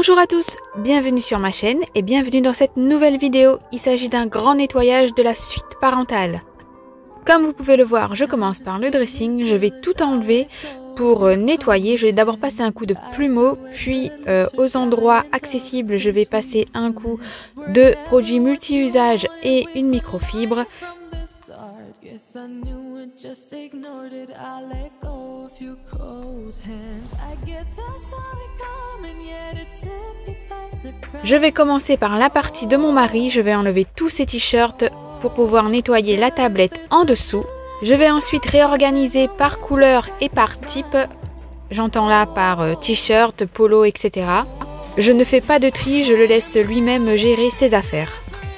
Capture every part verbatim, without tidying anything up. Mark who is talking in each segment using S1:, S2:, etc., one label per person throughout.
S1: Bonjour à tous, bienvenue sur ma chaîne et bienvenue dans cette nouvelle vidéo. Il s'agit d'un grand nettoyage de la suite parentale. Comme vous pouvez le voir, je commence par le dressing. Je vais tout enlever pour nettoyer. Je vais d'abord passer un coup de plumeau, puis euh, aux endroits accessibles, je vais passer un coup de produits multi-usage et une microfibre. Je vais commencer par la partie de mon mari. Je vais enlever tous ces t-shirts pour pouvoir nettoyer la tablette en dessous. Je vais ensuite réorganiser par couleur et par type. J'entends là par euh, t-shirt, polo, et cetera. Je ne fais pas de tri, je le laisse lui-même gérer ses affaires.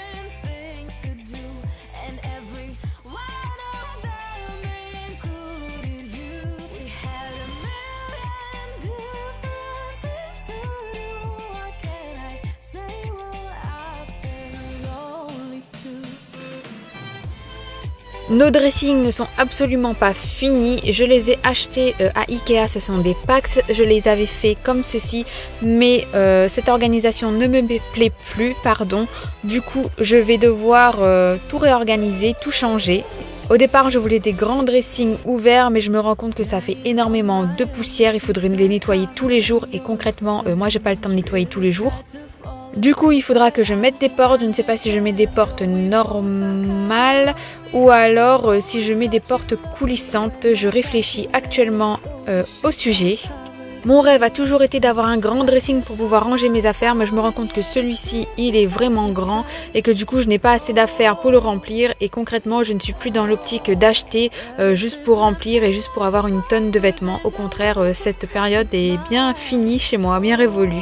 S1: Nos dressings ne sont absolument pas finis, je les ai achetés euh, à Ikea, ce sont des packs, je les avais fait comme ceci, mais euh, cette organisation ne me plaît plus, pardon, du coup je vais devoir euh, tout réorganiser, tout changer. Au départ je voulais des grands dressings ouverts, mais je me rends compte que ça fait énormément de poussière, il faudrait les nettoyer tous les jours et concrètement euh, moi j'ai pas le temps de nettoyer tous les jours. Du coup, il faudra que je mette des portes. Je ne sais pas si je mets des portes normales ou alors euh, si je mets des portes coulissantes. Je réfléchis actuellement euh, au sujet. Mon rêve a toujours été d'avoir un grand dressing pour pouvoir ranger mes affaires, mais je me rends compte que celui-ci, il est vraiment grand et que du coup, je n'ai pas assez d'affaires pour le remplir. Et concrètement, je ne suis plus dans l'optique d'acheter euh, juste pour remplir et juste pour avoir une tonne de vêtements. Au contraire, euh, cette période est bien finie chez moi, bien révolue.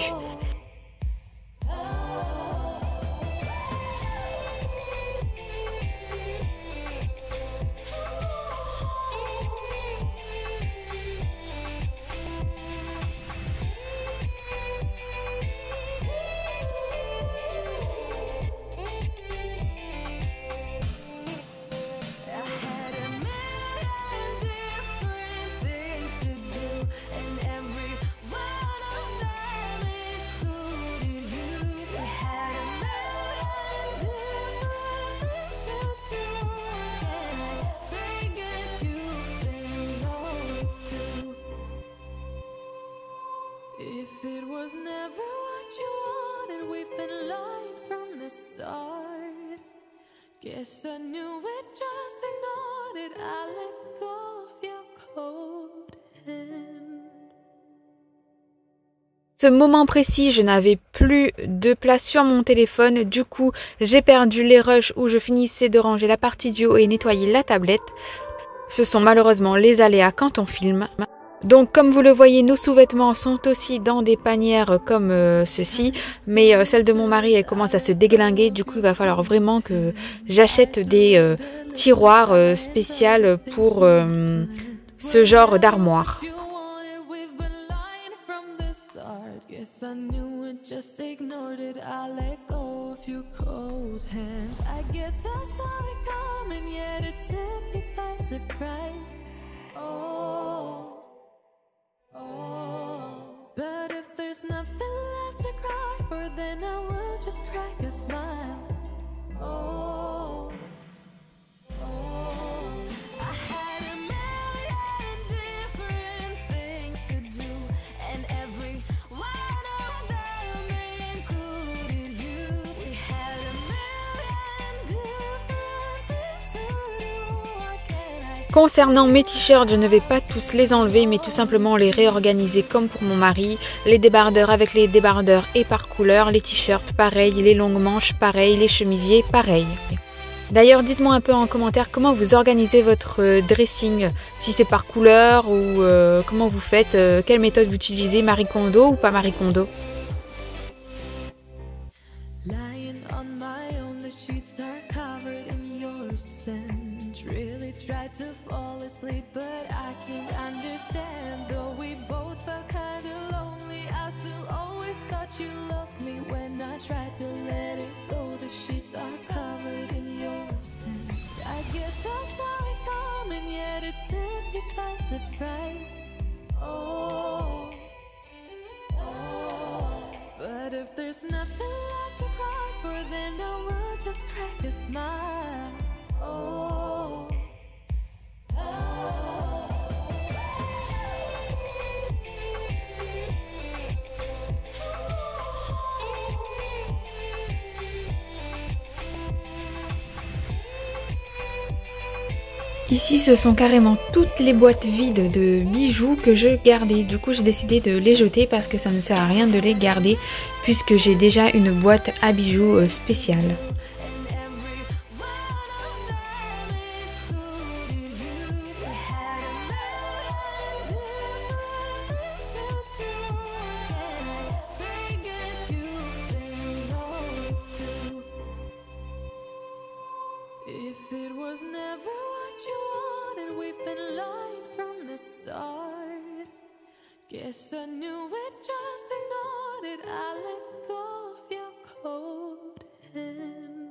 S2: If it was never what you wanted, we've been lying from the start. Guess I knew it, just ignored it. I let go of your cold hand.
S1: Ce moment précis, je n'avais plus de place sur mon téléphone. Du coup, j'ai perdu les rushs où je finissais de ranger la partie du haut et nettoyer la tablette. Ce sont malheureusement les aléas quand on filme. Donc comme vous le voyez, nos sous-vêtements sont aussi dans des panières comme euh, ceci, mais euh, celle de mon mari elle commence à se déglinguer, du coup il va falloir vraiment que j'achète des euh, tiroirs euh, spéciaux pour euh, ce genre d'armoire.
S2: Oh, but if there's nothing left to cry for, then I will just crack a smile. Oh, oh, I had a million different things to do, and every one of them included you. We had a million different things to do. What can I
S1: Concernant mes t-shirts, je ne vais pas tous les enlever, mais tout simplement les réorganiser comme pour mon mari. Les débardeurs avec les débardeurs et par couleur, les t-shirts pareil, les longues manches pareil, les chemisiers pareil. D'ailleurs, dites-moi un peu en commentaire comment vous organisez votre dressing, si c'est par couleur ou euh, comment vous faites, euh, quelle méthode vous utilisez, Marie Kondo ou pas Marie Kondo.
S2: Lying on my own, the sheets are covered in your scent. Really tried to fall asleep, but I can't understand. Though we both felt kinda lonely, I still always thought you loved me. When I tried to let it go, the sheets are covered in your scent. I guess I saw it coming, yet it took me by surprise. Oh, oh, but if there's nothing left to cry for, then I will just crack a smile. Oh, oh.
S1: Ici, ce sont carrément toutes les boîtes vides de bijoux que je gardais. Du coup, j'ai décidé de les jeter parce que ça ne sert à rien de les garder puisque j'ai déjà une boîte à bijoux spéciale.
S2: If it was never what you wanted, we've been lying from the start. Guess I knew it, just ignored it. I let go of your cold hand.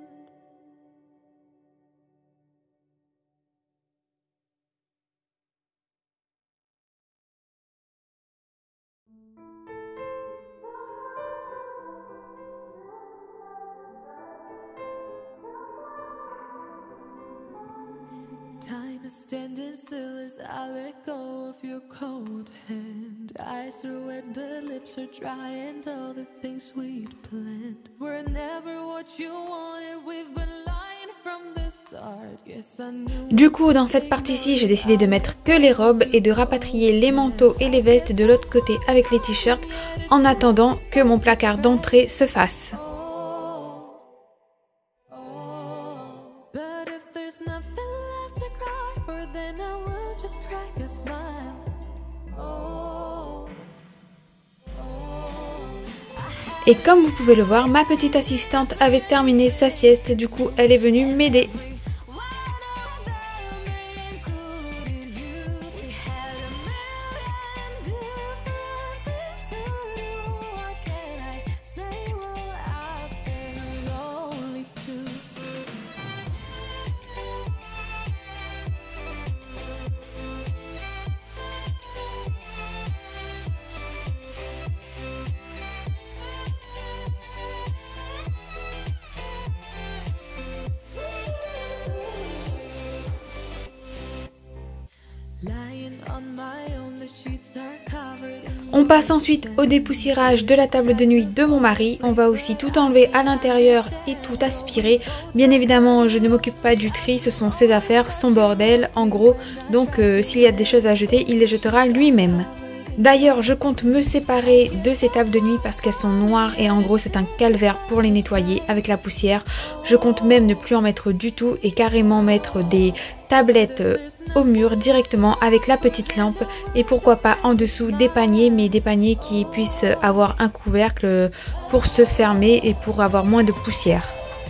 S2: Time is standing still as I let go of your cold hand. Eyes are wet but lips are dry, and all the things we'd planned were never what you wanted. We've been lying from the start. Guess I knew.
S1: Du coup, dans cette partie-ci, j'ai décidé de mettre que les robes et de rapatrier les manteaux et les vestes de l'autre côté avec les t-shirts en attendant que mon placard d'entrée se fasse. Et comme vous pouvez le voir, ma petite assistante avait terminé sa sieste, du coup elle est venue m'aider. On passe ensuite au dépoussiérage de la table de nuit de mon mari. On va aussi tout enlever à l'intérieur et tout aspirer. Bien évidemment, je ne m'occupe pas du tri, ce sont ses affaires, son bordel en gros. Donc euh, s'il y a des choses à jeter, il les jetera lui-même. D'ailleurs, je compte me séparer de ces tables de nuit parce qu'elles sont noires et en gros c'est un calvaire pour les nettoyer avec la poussière. Je compte même ne plus en mettre du tout et carrément mettre des tablettes au mur directement avec la petite lampe et pourquoi pas en dessous des paniers, mais des paniers qui puissent avoir un couvercle pour se fermer et pour avoir moins de poussière.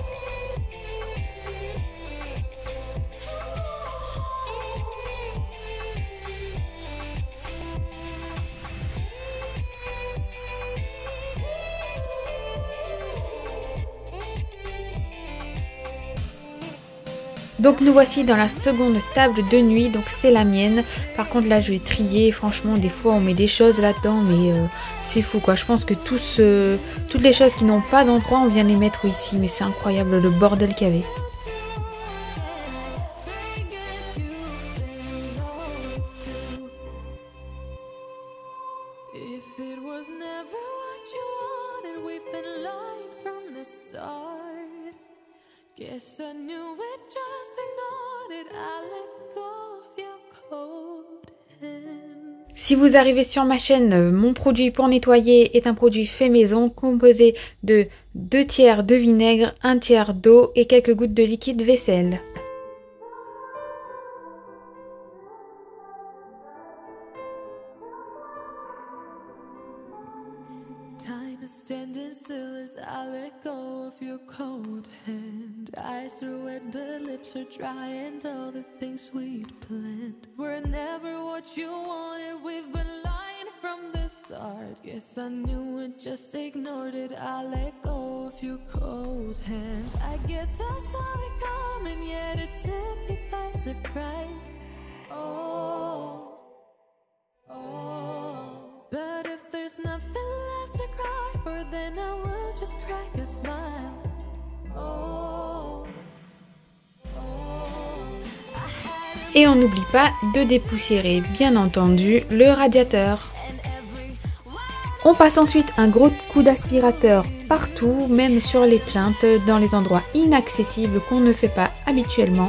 S1: Donc nous voici dans la seconde table de nuit, donc c'est la mienne. Par contre là je vais trier, franchement des fois on met des choses là-dedans mais euh, c'est fou quoi. Je pense que tous, euh, toutes les choses qui n'ont pas d'endroit on vient les mettre ici, mais c'est incroyable le bordel qu'il y avait.
S2: Guess I knew it, just ignored it. I let go of your cold hand.
S1: Si vous arrivez sur ma chaîne, mon produit pour nettoyer est un produit fait maison composé de deux tiers de vinaigre, un tiers d'eau et quelques gouttes de liquide vaisselle.
S2: Time is standing still as I let go of your cold hand. Eyes are wet but lips are dry, and all the things we'd planned were never what you wanted. We've been lying from the start. Guess I knew it, just ignored it. I let go of your cold hand. I guess I saw it coming, yet it took me by surprise. Oh, oh. But if there's nothing left to cry for, then I will.
S1: Et on n'oublie pas de dépoussiérer bien entendu le radiateur. On passe ensuite un gros coup d'aspirateur partout, même sur les plinthes, dans les endroits inaccessibles qu'on ne fait pas habituellement.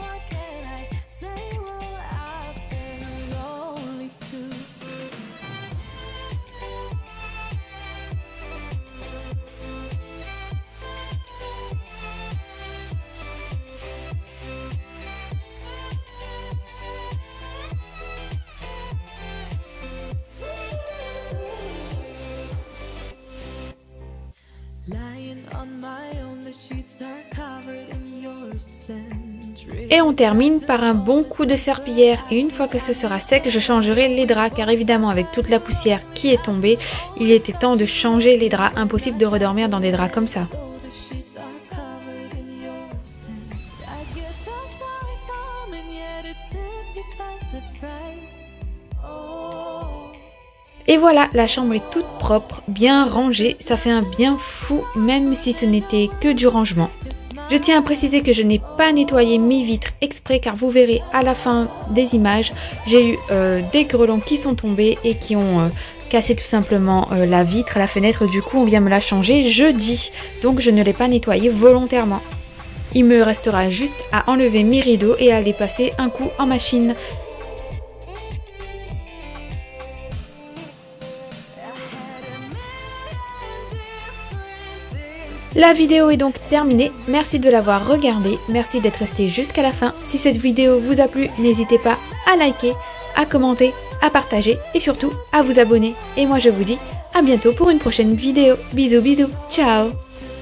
S1: Et on termine par un bon coup de serpillière et une fois que ce sera sec, je changerai les draps car évidemment avec toute la poussière qui est tombée, il était temps de changer les draps, impossible de redormir dans des draps comme ça. Et voilà, la chambre est toute propre, bien rangée, ça fait un bien fou même si ce n'était que du rangement. Je tiens à préciser que je n'ai pas nettoyé mes vitres exprès car vous verrez à la fin des images, j'ai eu euh, des grelons qui sont tombés et qui ont euh, cassé tout simplement euh, la vitre, la fenêtre, du coup on vient me la changer jeudi, donc je ne l'ai pas nettoyé volontairement. Il me restera juste à enlever mes rideaux et à les passer un coup en machine. La vidéo est donc terminée, merci de l'avoir regardée, merci d'être resté jusqu'à la fin. Si cette vidéo vous a plu, n'hésitez pas à liker, à commenter, à partager et surtout à vous abonner. Et moi je vous dis à bientôt pour une prochaine vidéo. Bisous bisous, ciao.